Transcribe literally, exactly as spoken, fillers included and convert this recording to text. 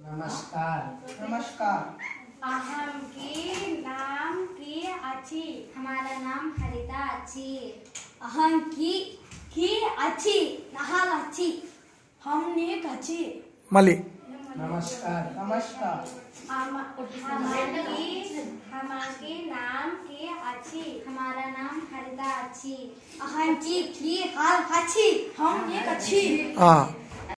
नमस्कार। नमस्कार। अहम की नाम की अच्छी। हमारा नाम हरिता अच्छी। अहम की की अच्छी। नहाल अच्छी। हम नेक अच्छी। मली नमस्कार। नमस्कार। हमारी हमारे नाम की अच्छी। हमारा नाम हरिता अच्छी। अहम की की हाल अच्छी। हम नेक अच्छी। हाँ